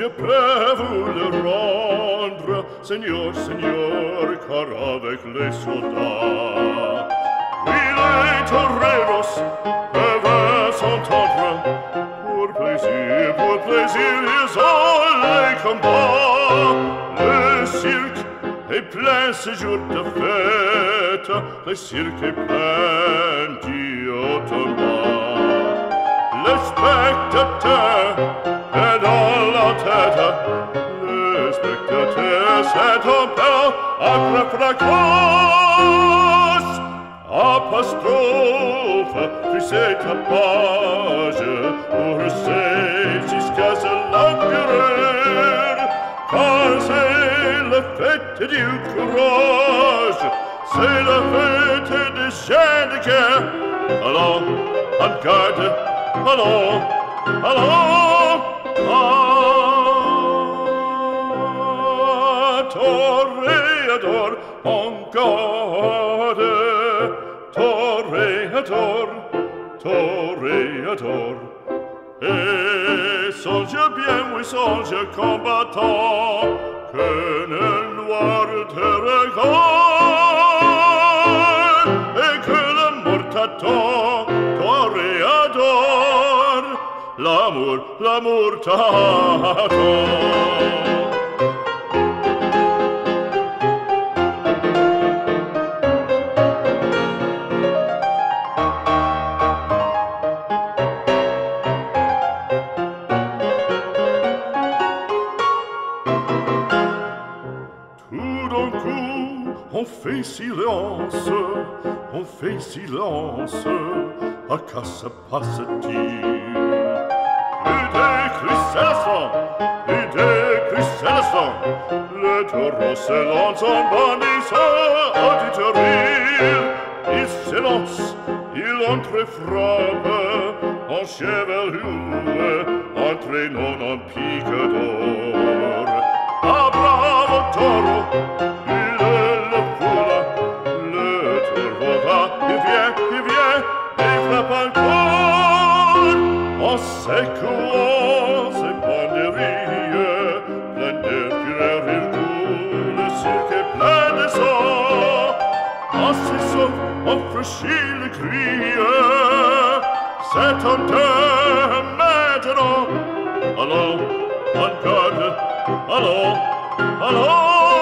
peux vous le rendre, Seigneur, Seigneur, car avec les soldats, oui, les toreros peuvent s'entendre. Pour plaisir, ils ont les combats. Le cirque est plein ce jour de fête, le cirque est plein d'automates. Le spectateur est dans la tête, le spectateur s'est tombé après fracas. Apostrophe, tu sais ta page, pour saisir qu'à ce l'empereur, car c'est la fête du courage, c'est la fête des chiens de guerre. Allons, en garde, allons, allons, toréador, en garde, toréador, toréador. Et songe bien, oui, songe combattant, que le noir te regarde, et que l'amour t'attend, toréador, l'amour t'attend. On fait silence, à qu'à se passe-t-il? Plus de cristallisant, le taureau se lance en bandissant auditorie. Il s'élance, il entre et frappe, en chevelure, entraînant en pique d'or. Ah, bravo taureau! Il vient, et frappe encore, en secouant ses banderilles, plein de fureur il coule, le cirque est plein de sang. En s'essouffle, on franchit le cri, c'est en deux maintenant. Allons, en garde, allons, allons,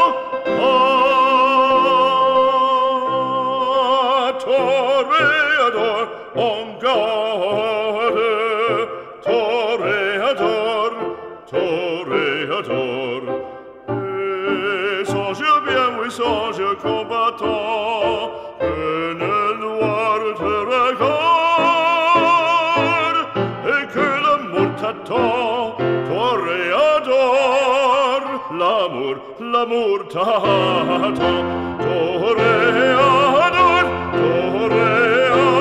toréador, en garde, toréador, toréador. Et songe bien, oui, songe combattant, que le noir te regarde, et que l'amour t'attend, toréador, l'amour t'attend, toréador, toréador.